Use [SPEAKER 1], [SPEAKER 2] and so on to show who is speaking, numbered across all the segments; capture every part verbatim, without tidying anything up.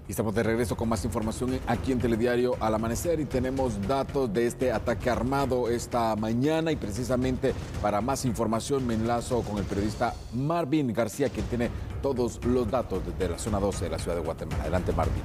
[SPEAKER 1] Y estamos de regreso con más información aquí en Telediario al Amanecer y tenemos datos de este ataque armado esta mañana y precisamente para más información me enlazo con el periodista Marvin García, quien tiene todos los datos desde la zona doce de la ciudad de Guatemala. Adelante, Marvin.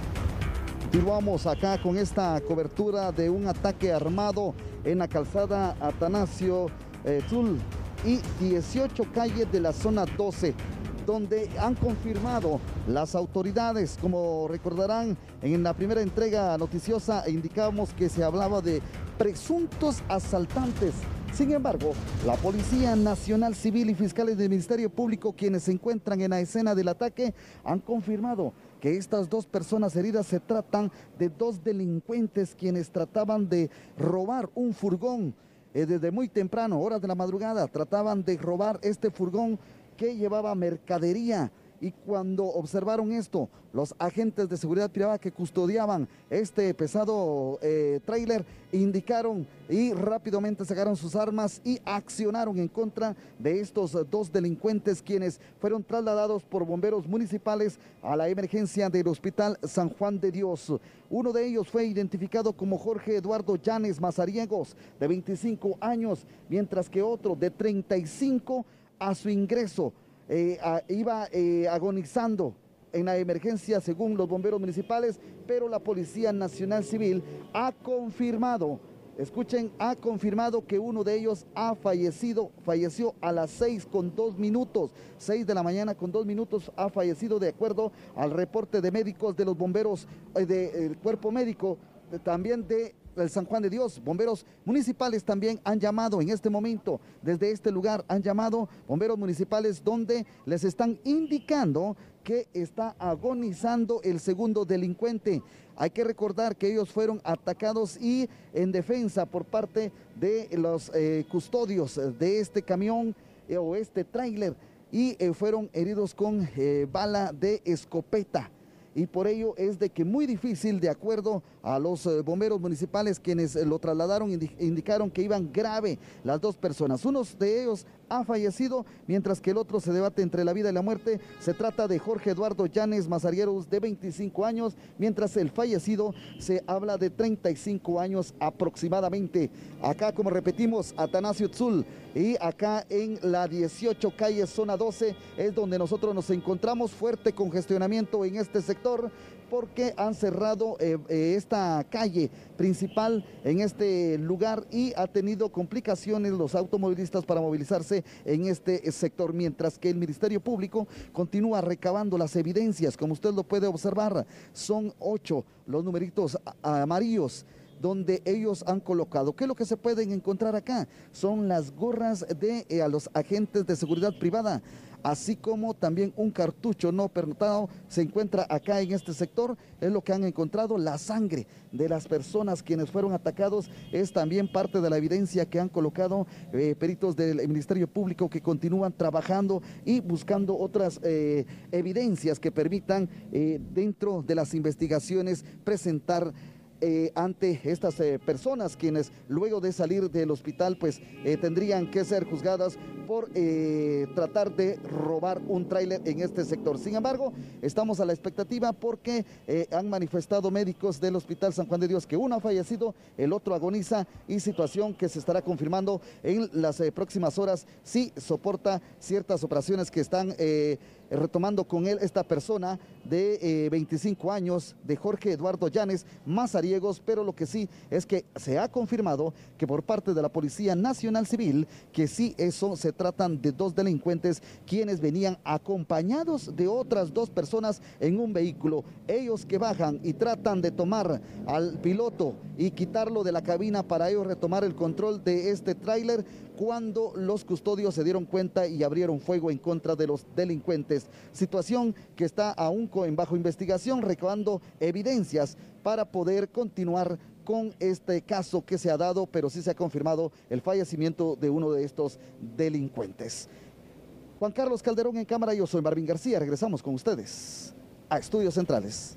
[SPEAKER 2] Continuamos acá con esta cobertura de un ataque armado en la calzada Atanasio eh, Tzul y dieciocho calles de la zona doce, donde han confirmado las autoridades. Como recordarán, en la primera entrega noticiosa indicábamos que se hablaba de presuntos asaltantes. Sin embargo, la Policía Nacional Civil y fiscales del Ministerio Público, quienes se encuentran en la escena del ataque, han confirmado que estas dos personas heridas se tratan de dos delincuentes quienes trataban de robar un furgón. Eh, desde muy temprano, horas de la madrugada, trataban de robar este furgón que llevaba mercadería, y cuando observaron esto, los agentes de seguridad privada que custodiaban este pesado eh, tráiler indicaron y rápidamente sacaron sus armas y accionaron en contra de estos dos delincuentes, quienes fueron trasladados por bomberos municipales a la emergencia del Hospital San Juan de Dios. Uno de ellos fue identificado como Jorge Eduardo Llanes Mazariegos, de veinticinco años, mientras que otro de treinta y cinco a su ingreso eh, a, iba eh, agonizando en la emergencia según los bomberos municipales, pero la Policía Nacional Civil ha confirmado, escuchen, ha confirmado que uno de ellos ha fallecido, falleció a las seis con dos minutos, seis de la mañana con dos minutos ha fallecido de acuerdo al reporte de médicos de los bomberos, eh, del cuerpo médico, de, también de el San Juan de Dios. Bomberos municipales también han llamado en este momento, desde este lugar han llamado bomberos municipales, donde les están indicando que está agonizando el segundo delincuente. Hay que recordar que ellos fueron atacados y en defensa por parte de los eh, custodios de este camión eh, o este tráiler, y eh, fueron heridos con eh, bala de escopeta. Y por ello es de que muy difícil, de acuerdo a los eh, bomberos municipales, quienes eh, lo trasladaron, indi indicaron que iban grave las dos personas. Uno de ellos ha fallecido, mientras que el otro se debate entre la vida y la muerte. Se trata de Jorge Eduardo Llanes Mazariegos, de veinticinco años, mientras el fallecido se habla de treinta y cinco años aproximadamente. Acá, como repetimos, Atanasio Tzul, y acá en la dieciocho calle, zona doce, es donde nosotros nos encontramos. Fuerte congestionamiento en este sector, porque han cerrado eh, eh, esta calle principal en este lugar y ha tenido complicaciones los automovilistas para movilizarse en este sector, mientras que el Ministerio Público continúa recabando las evidencias. Como usted lo puede observar, son ocho los numeritos amarillos donde ellos han colocado. ¿Qué es lo que se pueden encontrar acá? Son las gorras de eh, a los agentes de seguridad privada, así como también un cartucho no pernotado se encuentra acá en este sector. Es lo que han encontrado. La sangre de las personas quienes fueron atacados es también parte de la evidencia que han colocado eh, peritos del Ministerio Público, que continúan trabajando y buscando otras eh, evidencias que permitan eh, dentro de las investigaciones presentar Eh, ante estas eh, personas, quienes luego de salir del hospital pues eh, tendrían que ser juzgadas por eh, tratar de robar un tráiler en este sector. Sin embargo, estamos a la expectativa porque eh, han manifestado médicos del Hospital San Juan de Dios que uno ha fallecido, el otro agoniza, y situación que se estará confirmando en las eh, próximas horas si soporta ciertas operaciones que están eh, retomando con él esta persona de eh, veinticinco años, de Jorge Eduardo Llanes Mazariegos. Pero lo que sí es que se ha confirmado que por parte de la Policía Nacional Civil, que sí, eso se tratan de dos delincuentes quienes venían acompañados de otras dos personas en un vehículo. Ellos que bajan y tratan de tomar al piloto y quitarlo de la cabina para ellos retomar el control de este tráiler, cuando los custodios se dieron cuenta y abrieron fuego en contra de los delincuentes. Situación que está aún en bajo investigación, recabando evidencias para poder continuar con este caso que se ha dado, pero sí se ha confirmado el fallecimiento de uno de estos delincuentes. Juan Carlos Calderón en cámara, yo soy Marvin García, regresamos con ustedes a Estudios Centrales.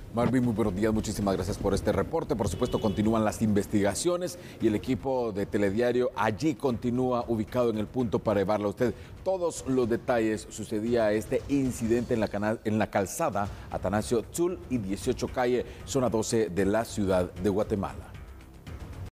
[SPEAKER 1] Marvin, muy buenos días, muchísimas gracias por este reporte. Por supuesto, continúan las investigaciones y el equipo de Telediario allí continúa ubicado en el punto para llevarle a usted todos los detalles. Sucedía este incidente en la, cana- en la calzada Atanasio Tzul y dieciocho calle, zona doce de la ciudad de Guatemala.